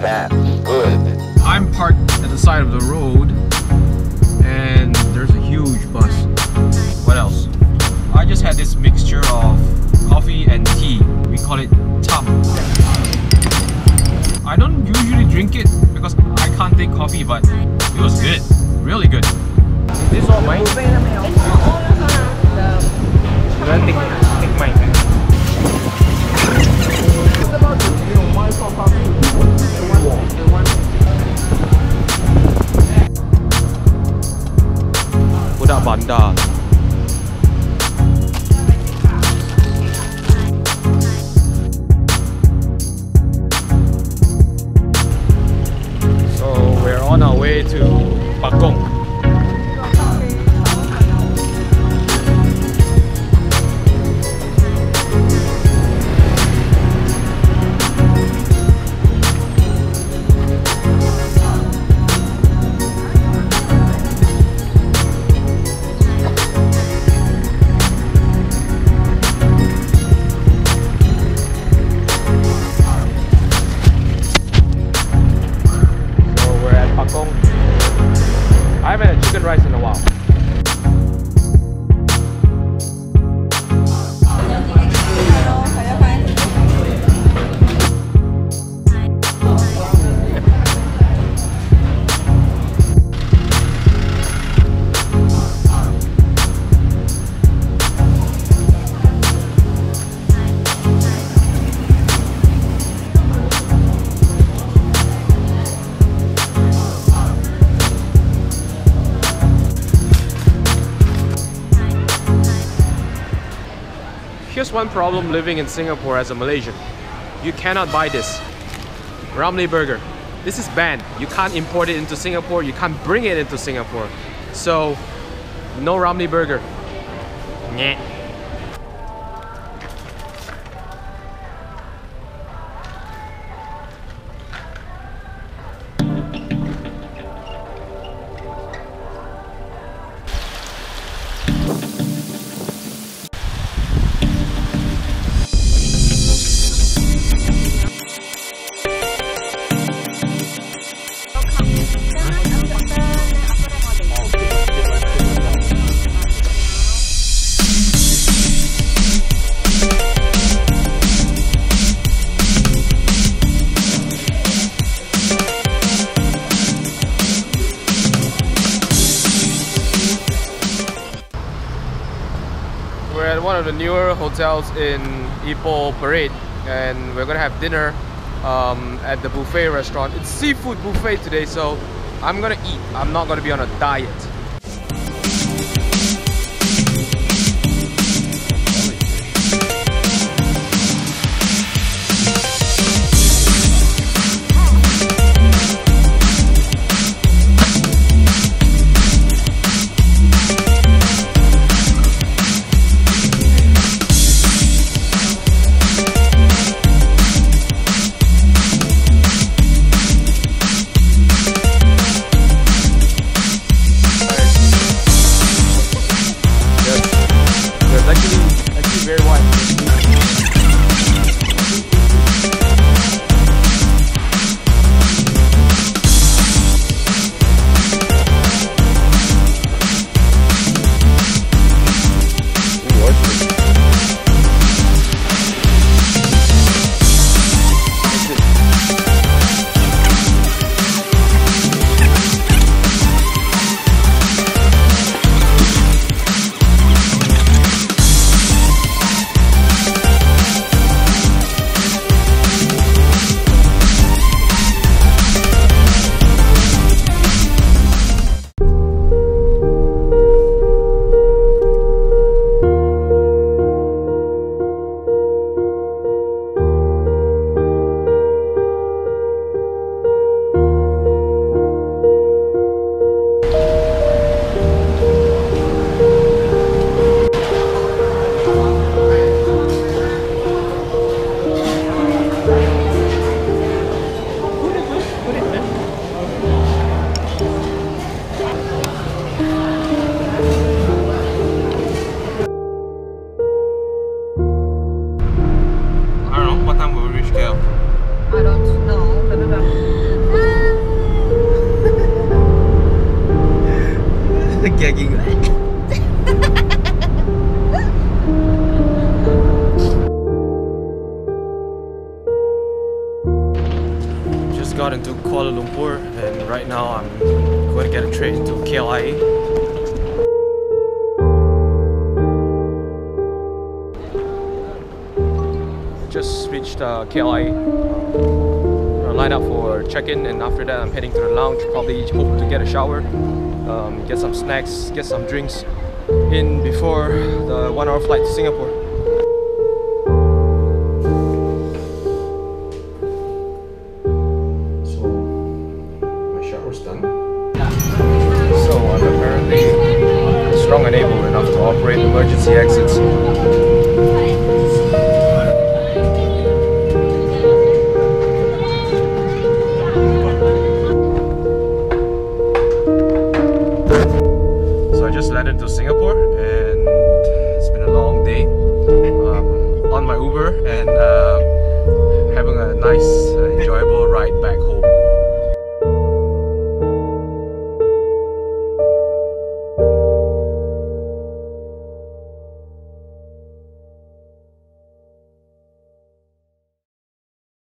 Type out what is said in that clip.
bad. Good. I'm parked at the side of the road and there's a huge bus. What else? I just had this mixture of coffee and tea. We call it tam. I don't usually drink it because I can't take coffee, but it was good. Really good. Is this all mine? Should I take mine? Budak bandar. So we're on our way to Pakong. I haven't had chicken rice in a while. Here's one problem living in Singapore as a Malaysian. You cannot buy this Ramly burger. This is banned. You can't import it into Singapore. You can't bring it into Singapore. So, no Ramly burger. Nyeh. We're at one of the newer hotels in Ipoh Parade and we're gonna have dinner at the buffet restaurant. It's seafood buffet today, so I'm gonna eat. I'm not gonna be on a diet. just got into Kuala Lumpur and right now I'm going to get a train to KLIA. Just reached KLIA. Line up for check-in, and after that I'm heading to the lounge. Probably hope to get a shower, get some snacks, get some drinks in before the 1-hour flight to Singapore. So my shower's done. So I'm apparently strong and able enough to operate emergency exits. Landed to Singapore and it's been a long day. On my Uber and having a nice enjoyable ride back home.